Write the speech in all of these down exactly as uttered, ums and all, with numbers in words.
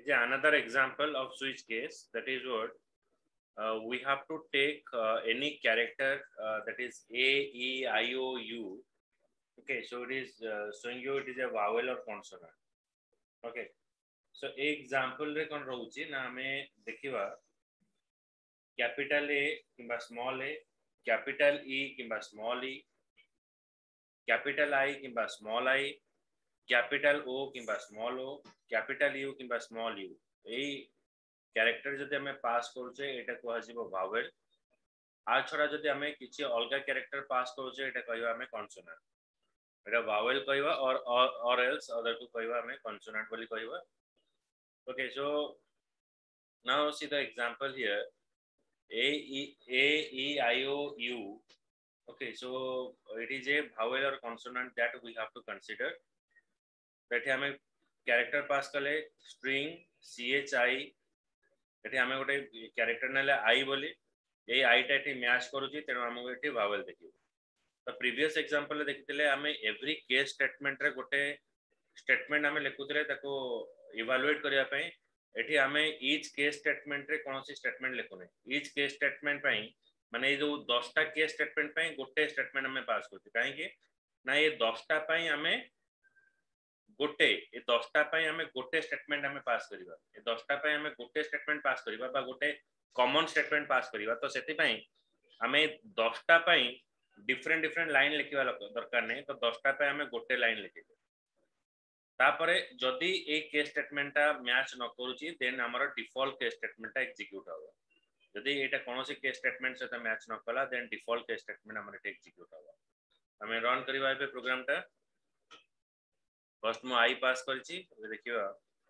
is another example of switch case. That is what uh, we have to take uh, any character uh, that is A, E, I, O, U. Okay, so it is uh, showing you it is a vowel or consonant. Okay, so example रे कौन रहूची ना हमें देखिवा capital A किंबा small a, capital E किंबा small e, capital I किंबा small I, capital O किंबा small o, capital U किंबा small u. यही कैरेक्टर जदि हमें पास करूचे एटा कहजिबो vowel. आ छडा जदि हमें किछि अलगा कैरेक्टर पास करूचे एटा कहबा हमें consonant. एटा vowel कहबा और or else other to कहबा हमें consonant बोली कहबा. Okay, so now see the example here. A, E, A, E, I, O, U. Okay, so it is a vowel or consonant that we have to consider. That हमें character pass कले string C H I. that हमें गोटे character नेले I बोली. ये I टा एठी match करूची तेणु हमको एठी vowel देखिबो. तो previous example रे देखितले हमें every case statement रे गोटे statement हमें लिखुतले ताको evaluate करिया पई एठी हमें each case statement रे कोनोसी statement लिखुने. each case statement पई माने ये जो दस टा case statement पई गोटे statement हमें पास करती. काहे कि ना ये दस टा पई हमें गोटे ये दस टा पई हमें गोटे statement हमें पास करिबा. ये दस टा पई हमें गोटे statement पास करिबा बा गोटे common statement पास करिबा. तो सेति पई हमें दस टा पई different different line लिखिबा दरकार नै. तो दस टा पई हमें गोटे line लिखिबा. तापरे जदि ए केस स्टेटमेंट ता मैच न करूची देन हमर डिफॉल्ट केस स्टेटमेंट ता एग्जीक्यूट होगा. जदि एटा कोनोसी केस स्टेटमेंट से मैच न कला देन डिफॉल्ट केस स्टेटमेंट हमर एग्जीक्यूट होगा. हमें रन करिबा पे प्रोग्राम ता फर्स्ट मो आई पास करची देखिबा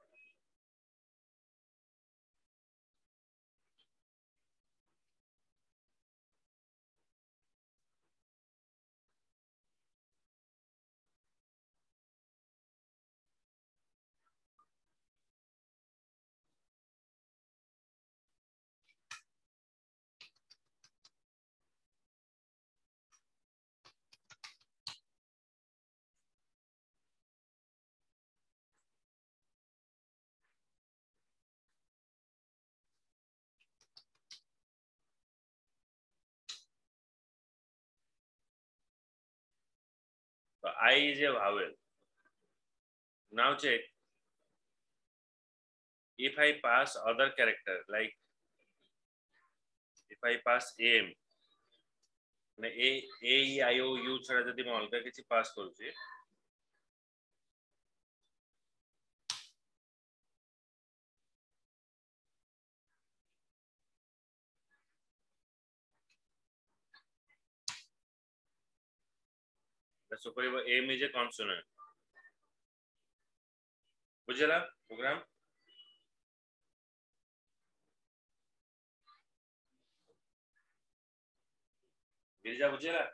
so I is a vowel. Now check if I pass other character like if I pass am ने a a e I o u छडा जदि म अलगा किछि पास करूची the super am is a consonant. बुझला प्रोग्राम गिरिजा बुझला.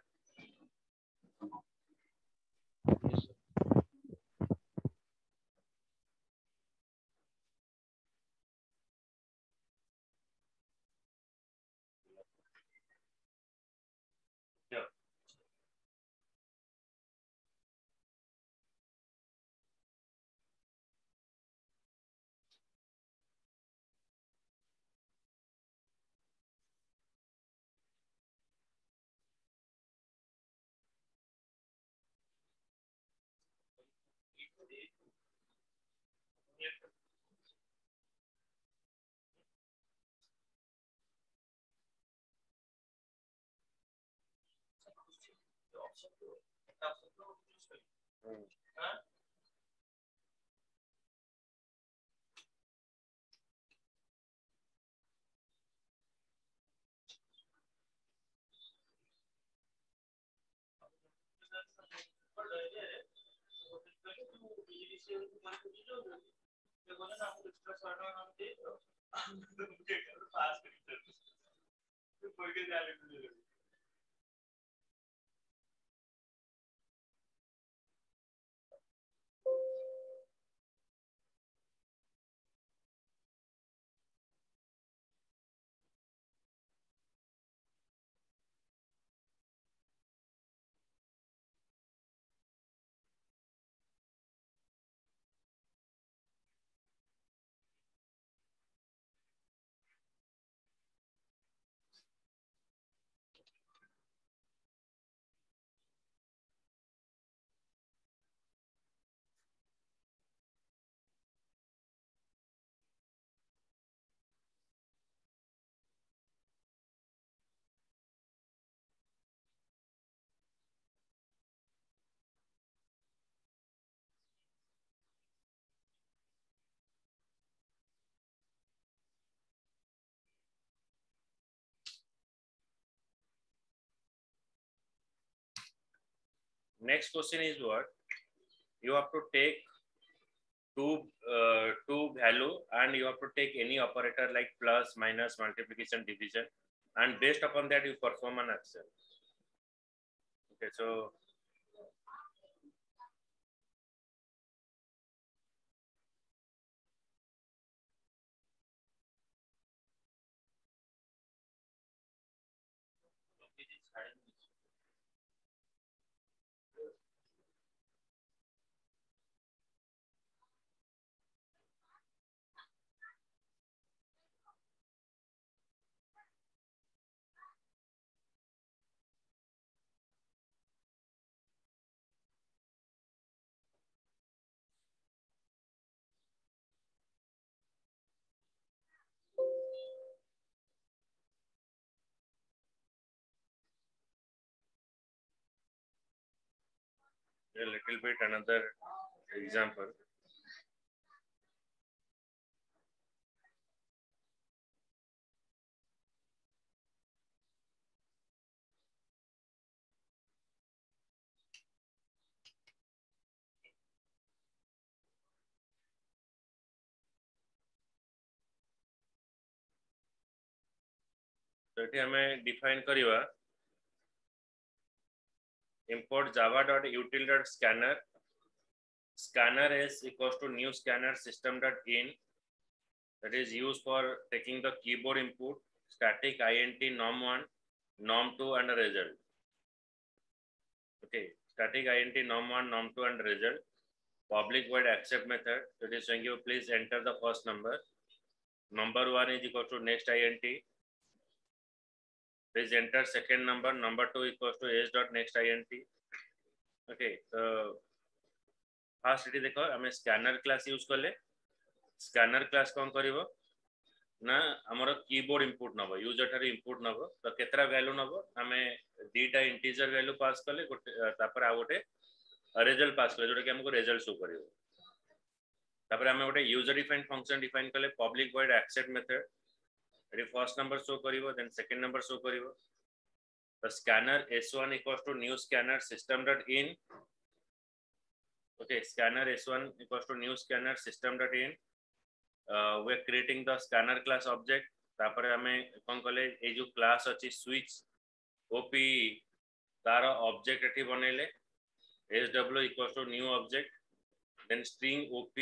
next question is what? You have to take two uh, two value and you have to take any operator like plus, minus, multiplication, division, and based upon that you perform an action. Okay, so a little bit another example. So it हमें define करिवा import java.util.scanner. Scanner is equals to new scanner system.in, that is used for taking the keyboard input, static int norm1, norm2 and a result. Okay, static int norm1, norm2 and result. Public void accept method, that is saying you please enter the first number. Number one is equal to next int. Please enter second number. Number two equals to s dot next int. Okay, so first it देखो हमें scanner class use कले. Scanner class कौन करिवो ना हमरो keyboard input नबो user थारे input नबो तो केतरा वैल्यू नबो हमें दीटा इंटीजर वैल्यू पास कले तापर आ गोटे रिजल्ट पास कले जोटा कि हमको रिजल्ट शो करिवो तापर हमें गोटे यूजर डिफाइंड फंक्शन डिफाइन कले पब्लिक वॉइड एक्सेप्ट मेथड एटी फर्स्ट नंबर शो करिवो देन सेकंड नंबर शो करिवो the scanner s one equals to new scanner system.in. Okay, scanner s one equals to new scanner system.in. Uh, we are creating the scanner class object. तापर हमें कौन कले ये जो class अच्छी switch OP तार object एठी बनेले sw equals to new object, then string op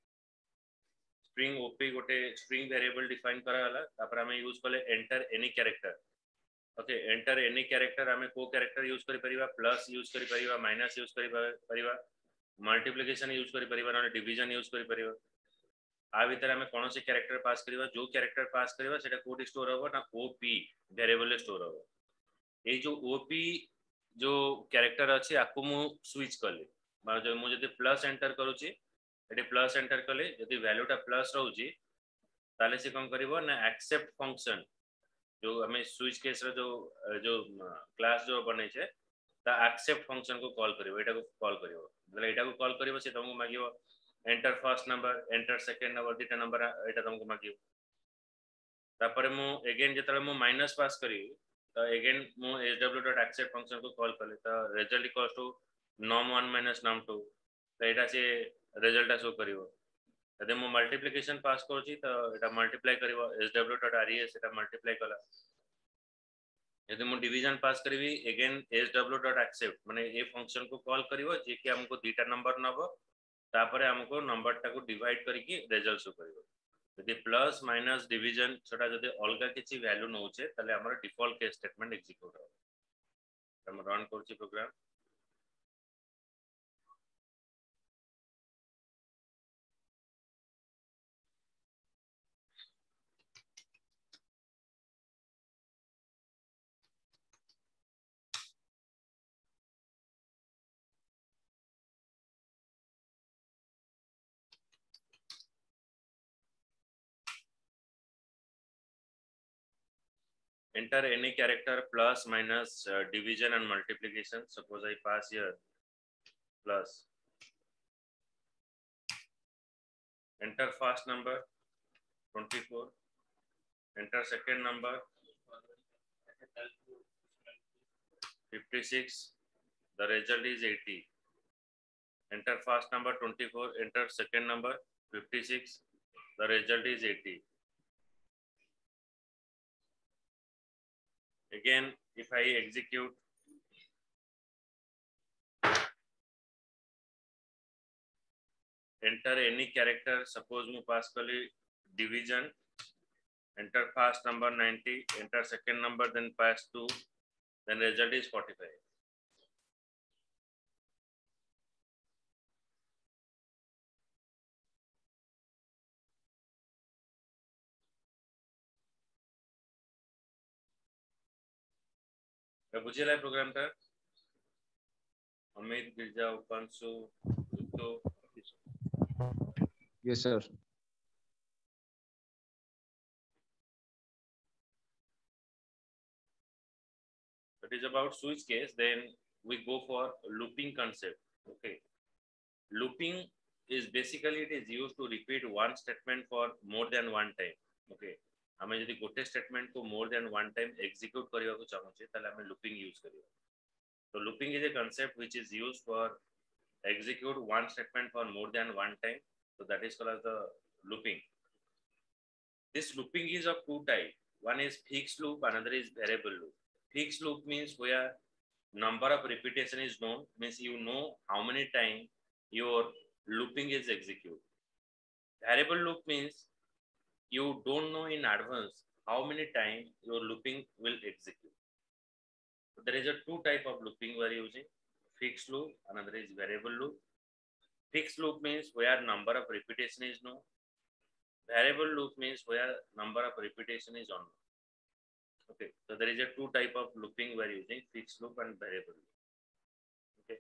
string op गोटे string variable define करा हला तापर हमें यूज कले enter any character. Okay, enter any character हमें को character यूज करि परिबा प्लस यूज करि परिबा माइनस यूज करि परिबा मल्टीप्लिकेशन यूज करि परिबा न डिवीजन यूज करि परिबा आ भीतर हमें कौन से कैरेक्टर पास करिबा जो कैरेक्टर पास करिबा सेटा कोडी स्टोर होबो ना ओपी वेरिएबल स्टोर होबो ए जो ओपी जो कैरेक्टर अछि आकु मु स्विच करले माने जो मु जदी प्लस एंटर करूची एटी प्लस एंटर करले जदी वैल्यूटा प्लस रहउची ताले से कोन करिवो ना एक्सेप्ट फंक्शन जो हमें स्विच केस रो जो जो क्लास जो बनै छै ता एक्सेप्ट फंक्शन को कॉल करिवो एटा को कॉल करिवो मतलब एटा को कॉल करिवो से तुमको मागिवो enter first number enter second number dita number eta तुमको मागियो तापर मु अगेन जेतले मु माइनस पास करी तो अगेन मु sw.accept फंक्शन को कॉल करले तो result equals to norm one minus norm two तो एटा से रिजल्ट शो करिवो यदि मु मल्टीप्लिकेशन पास करछि तो एटा मल्टीप्लाई करिवो sw.res एटा मल्टीप्लाई कला यदि मु डिवीजन पास करबी अगेन sw.accept माने ए फंक्शन को कॉल करिवो जे कि हमको दीटा नंबर नबो तापरे हमको नंबर टाको डिवाइड करके रिजल्ट शो करिवो यदि प्लस माइनस डिवीजन छोटा जदि अलगा किछि वैल्यू नउछे तले हमर डिफॉल्ट केस स्टेटमेंट एग्जीक्यूट हो हम रन करछि program enter any character plus minus uh, division and multiplication. Suppose I pass here plus enter first number twenty-four, enter second number fifty-six, The result is eighty. Enter first number twenty-four, enter second number fifty-six. The result is eighty. Again, if I execute, enter any character, suppose mu pass kali division, enter first number ninety, enter second number, then pass two, then result is forty-five. बुझेला programme टा अमित गिरजा उपांशु तो yes sir. That is about switch case. Then we go for looping concept. Okay, looping is basically it is used to repeat one statement for more than one time. Okay, हमें यदि गोटे statement को more than one time execute करिया को चाहूँचे ताले हमें looping use करिया. So looping is a concept which is used for execute one statement for more than one time. So that is called as the looping. This looping is of two types. One is fixed loop, another is variable loop. Fixed loop means where number of repetition is known, means you know how many times your looping is executed. Variable loop means you don't know in advance how many times your looping will execute. So there is a two type of looping we are using, fixed loop, another is variable loop. Fixed loop means where number of repetition is known. Variable loop means where number of repetition is unknown. Okay, so there is a two type of looping we are using, fixed loop and variable loop. Okay,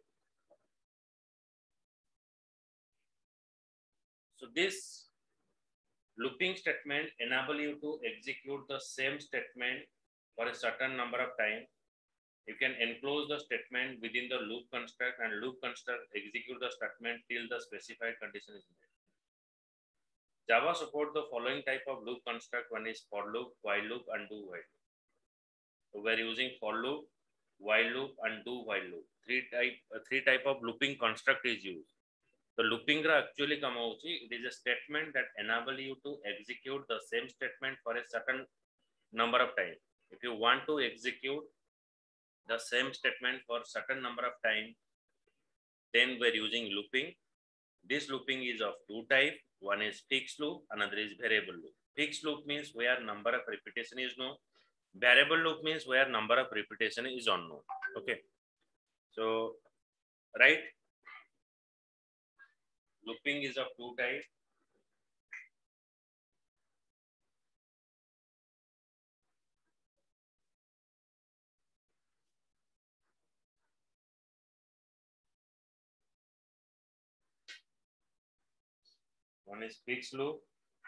so this looping statement enable you to execute the same statement for a certain number of time. You can enclose the statement within the loop construct, and loop construct execute the statement till the specified condition is met. Java support the following type of loop construct. One is for loop, while loop, and do while loop. So we are using for loop, while loop, and do while loop. Three type, uh, three type of looping construct is used. The looping actually come out, it is a statement that enable you to execute the same statement for a certain number of time. If you want to execute the same statement for certain number of time, then we're using looping. This looping is of two types. One is fixed loop, another is variable loop. Fixed loop means where number of repetition is known. Variable loop means where number of repetition is unknown. Okay, so right, looping is of two types. One is fixed loop,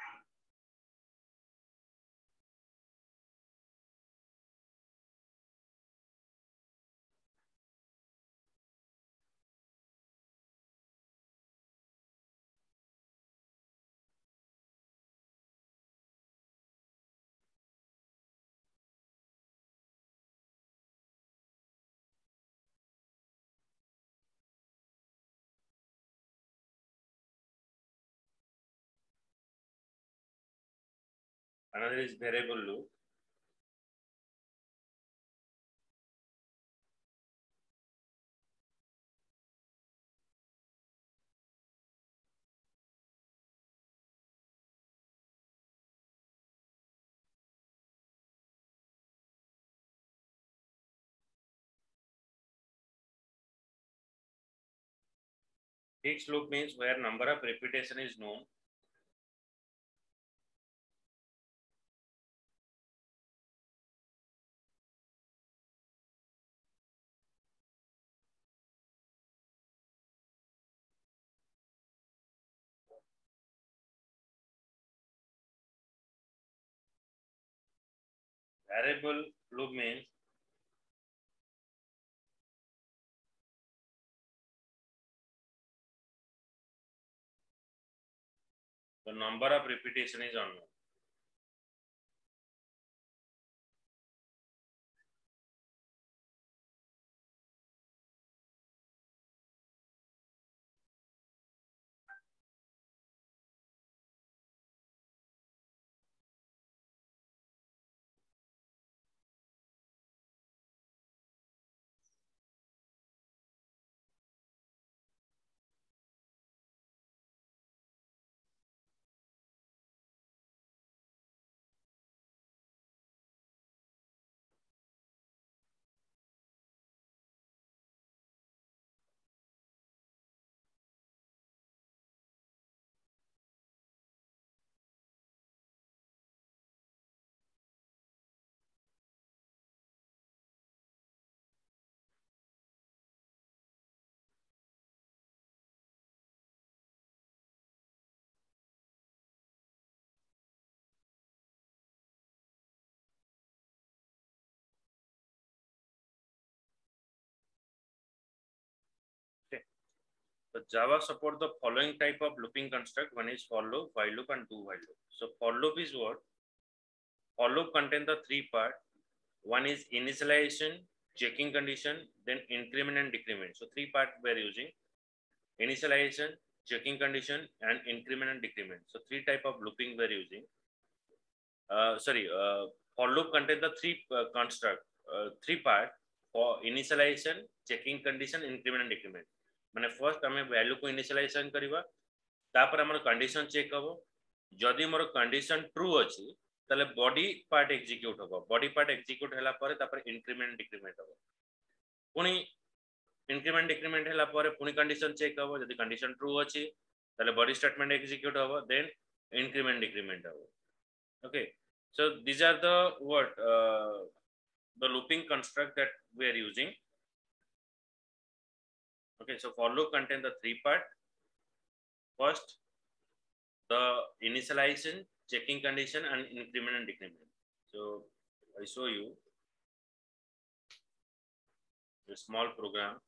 another is variable loop. Fixed loop means where number of repetition is known. Variable loop means the number of repetition is unknown. So Java support the following type of looping construct. One is for loop, while loop, and do while loop. So for loop is what? For loop contain the three part. One is initialization, checking condition, then increment and decrement. So three part we are using: initialization, checking condition, and increment and decrement. So three type of looping we are using. Uh, sorry, uh, for loop contain the three uh, construct, uh, three part: for initialization, checking condition, increment and decrement. मैंने first आम value को initialisation करवा तापर हमर condition check हबो जदि मोर condition true अछि ताले बॉडी पार्ट एग्जीक्यूट हबो बॉडी पार्ट एग्जीक्यूट हला परे तापर इंक्रीमेंट डिक्रीमेंट हबो पुनी इंक्रीमेंट डिक्रीमेंट हला परे पुनी कंडीशन चेक हबो जदि कंडीशन ट्रू अछि ताले बॉडी स्टेटमेंट एग्जीक्यूट हबो देन इंक्रीमेंट डिक्रीमेंट हबो okay so these are the what uh, the looping construct that we are using. Okay, so for loop contain the three part. First, the initialization, checking condition, and increment and decrement. So I show you a small program.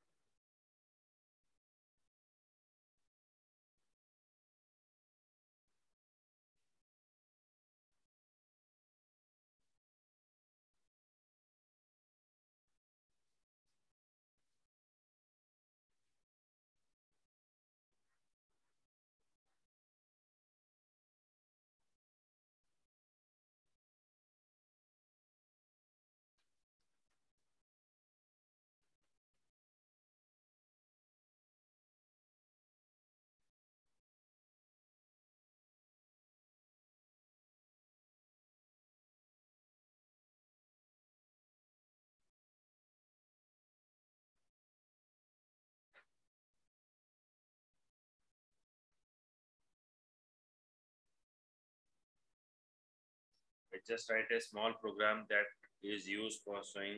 I just write a small program that is used for showing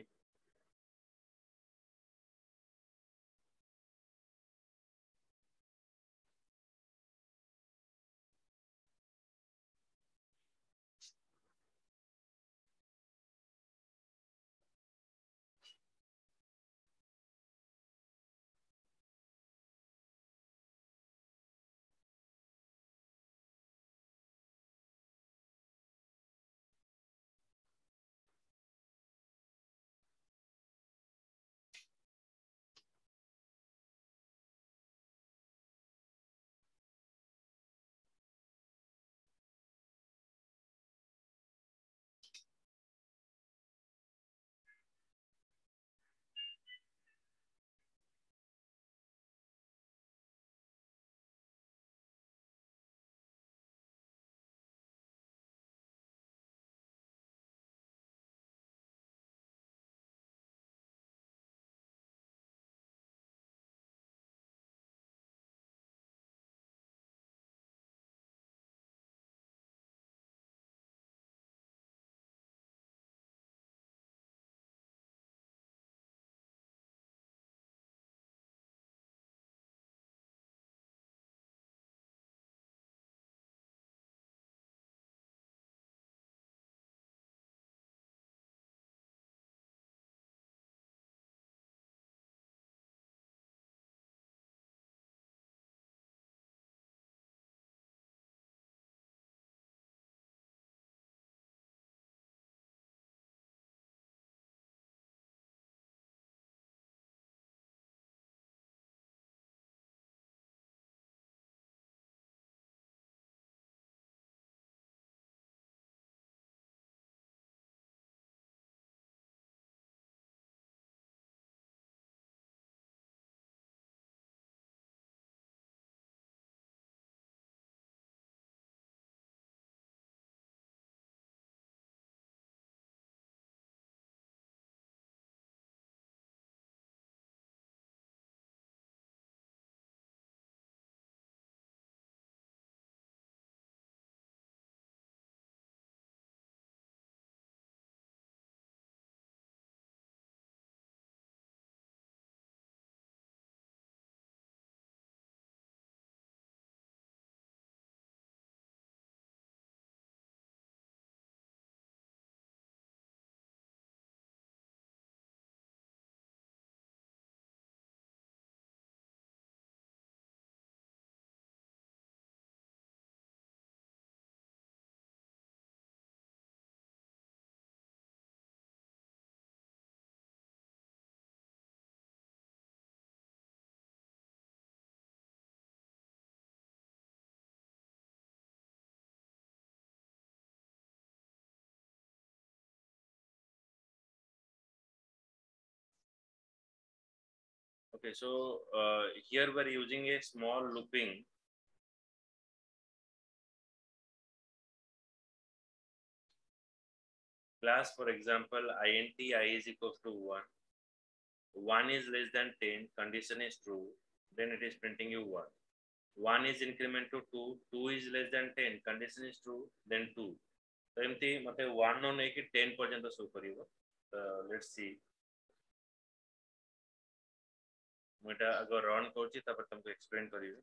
Okay, so uh, here we're using a small looping. Class, for example, int I is equals to one. one is less than ten, condition is true, then it is printing you one. one is increment to two, two is less than ten, condition is true, then two. So एमती मते one no नहीं कि ten पर्यंत show करिवो. Let's see. मुझे अगर run करछि तब तुमको एक्सप्लेन करिवो.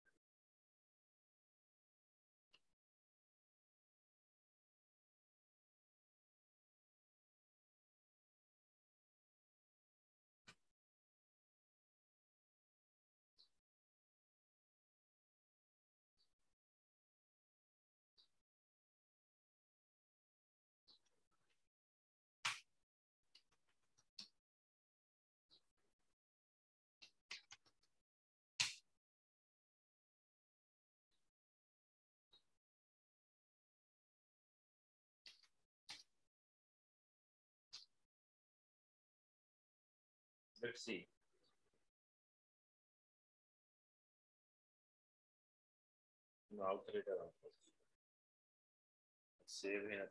Let's see. Now three save here.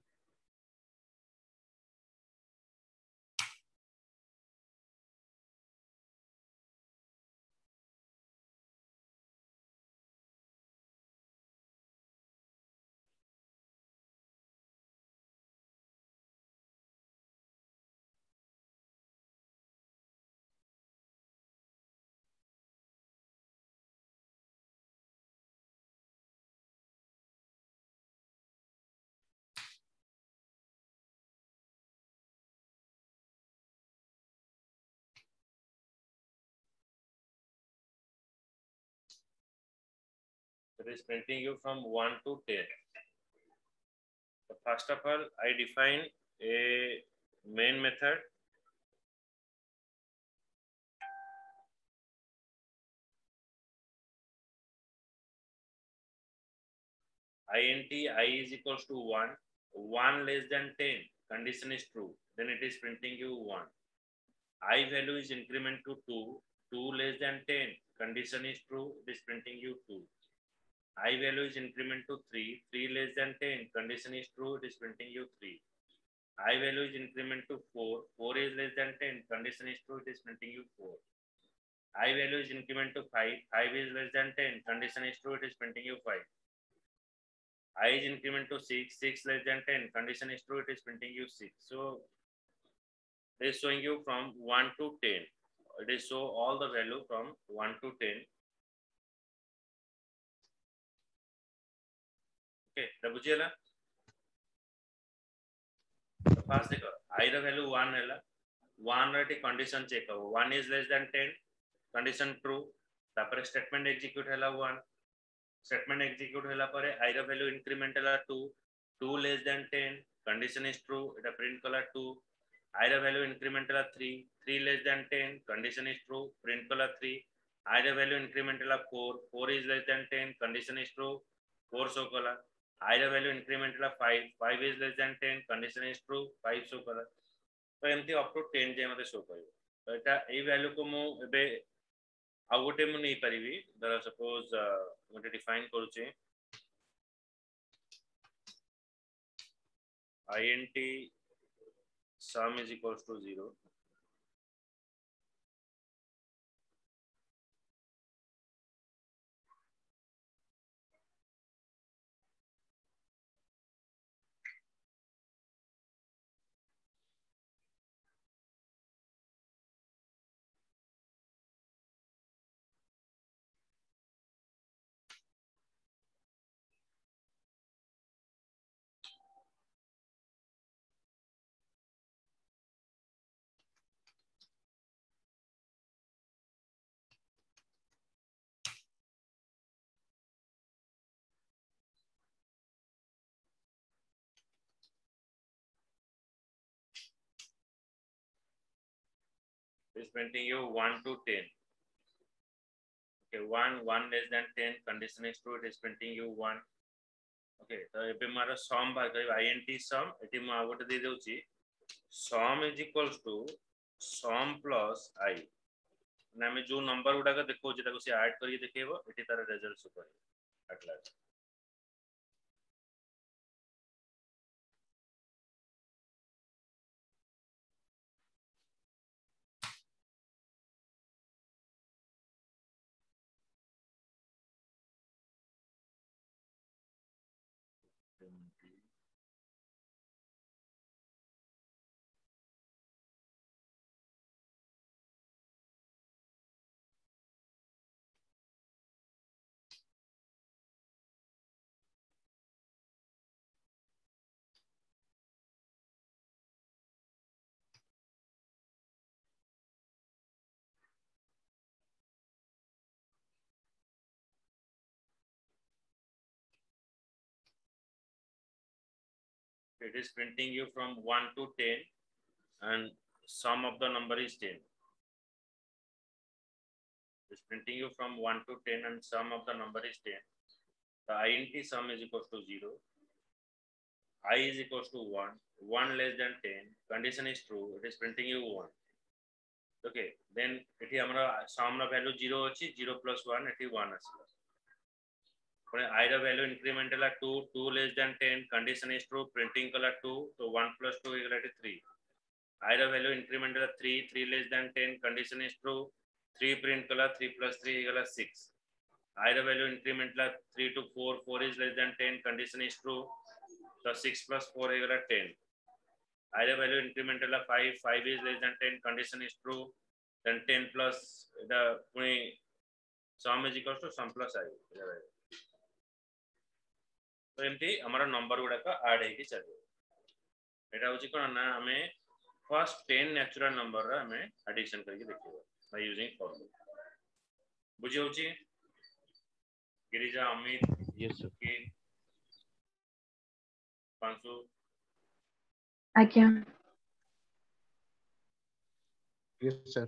It is printing you from one to ten. So first of all, I define a main method. int I is equals to one. one less than ten, condition is true. Then it is printing you one. I value is increment to two. two less than ten, condition is true. It is printing you two. I value is increment to three. three less than ten, condition is true. It is printing you three. I value is increment to four. four is less than ten, condition is true. It is printing you four. I value is increment to five. five is less than ten, condition is true. It is printing you five. I is increment to six. six less than ten, condition is true. It is printing you six. So it is showing you from one to ten. It is show all the value from one to ten. Okay, the बुझिएला. So first देखो, I the value one है ला. one रे condition check करो. one is less than ten, condition true. तापर statement execute है ला one. Statement execute है ला परे I the value increment है ला two. two less than ten, condition is true. इटा print कला two. I the value increment है ला three. three less than ten, condition is true. Print कला three. I the value increment है ला four. four is less than ten, condition is true. four show कला. I the value increment है ला five. five is less than ten, condition is true. five show कला. तो एमती up to ten जे मते show करिवो. तो एटा ए value को मु एबे आ गोटे मु नै परिबी. धर सपोज मते डिफाइन करूचे int sum is equals to zero. Is printing you one to ten. Okay, one, one less than ten, condition is true. It is printing you one. Okay, तो ये पे हमारा sum बात करें int sum. इटी मैं out दे दूँ ची. Sum is equals to sum plus I. ना आम जो नंबर गुड़ाक देखो सी आड कर देखेब ये तार रिजल्ट सुपर आटला it is printing you from one to ten and sum of the number is ten. It's printing you from one to ten and sum of the number is ten. The int sum is equals to zero. I is equals to one. one less than ten. Condition is true. It is printing you one. Okay. Then it is our sum value zero अच्छी zero plus one it is one asila. I the value incremental are two. two less than ten. Condition is true. Printing color two. So one plus two equal to three. I the value incremental are three. three less than ten. Condition is true. three print color three plus three equal to six. I the value incremental three to four. four is less than ten. Condition is true. So six plus four equal to ten. I the value incremental of five. five is less than ten. Condition is true. Then ten plus the sum is equal to sum plus I. तो एमती हमारा number गुड़ाक आड हो चलो यहाँ हूँ कौन ना आम फर्स्ट टेन नेचुरल नंबर आम एडिशन करके देखा बाय यूजिंग फॉर्मूला बुझी होची गिरिजा अमित यस सर की पांचू आज्ञा yes sir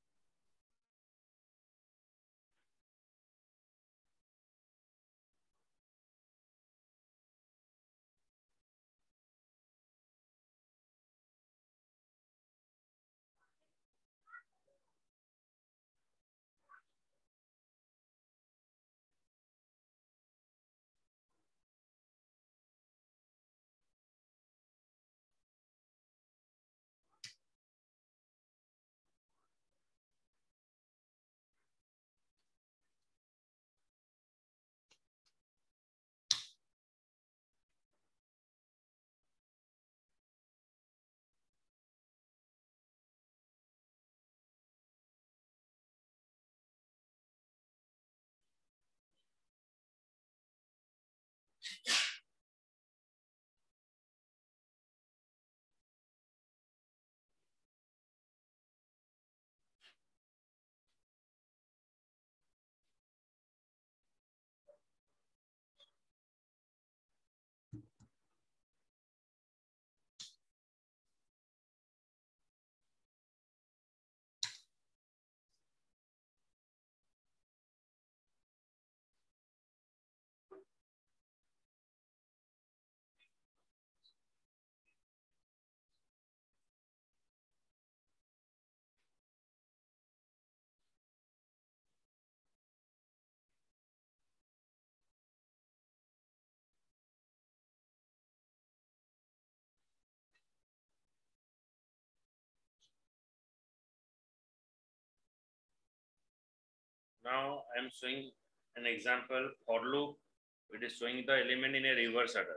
Now I am showing an example for loop. It is showing the element in a reverse order.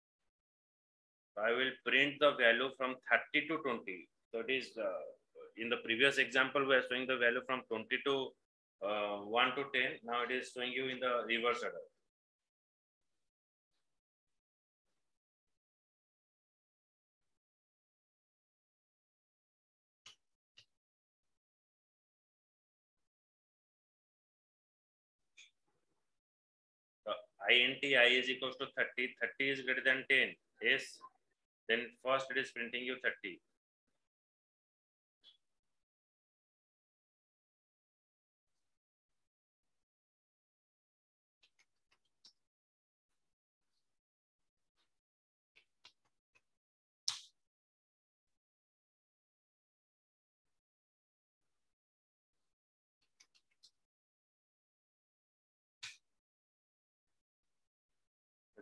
So I will print the value from thirty to twenty. So it is uh, in the previous example we are showing the value from twenty to uh, one to ten. Now it is showing you in the reverse order. int I is equals to thirty. thirty is greater than ten. Yes. Then first it is printing you thirty.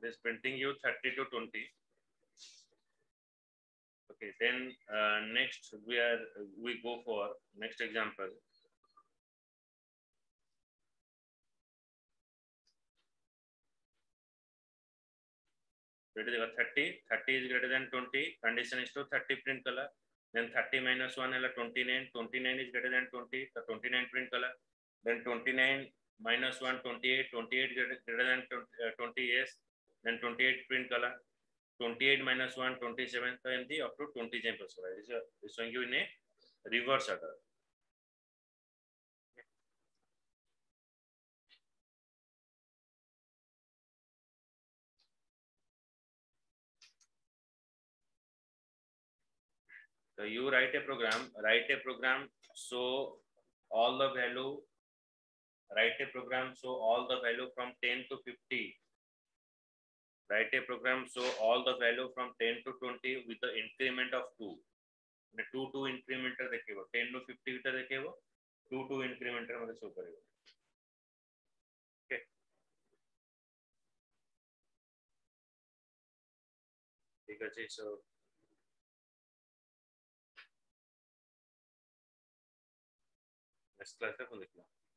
it is printing you thirty to twenty. Okay, then uh, next we are we go for next example. thirty, thirty is greater than twenty, condition is to thirty print color. Then thirty minus one is twenty-nine, twenty-nine is greater than twenty, the twenty-nine print color. Then twenty-nine minus one, twenty-eight, twenty-eight greater than twenty, yes. Then twenty-eight print color. twenty-eight minus one, twenty-seven, so in the up to twenty times. This is showing you in a reverse order. So you write a program, write a program, so all the value, write a program, so all the value from ten to fifty. Write a program, so all the value from ten to twenty with the increment of two. The two two incrementer देखेगा, ten to fifty वितर देखेगा, two two incrementer मतलब show करेगा. Okay. ठीक है, so next class है, देखना.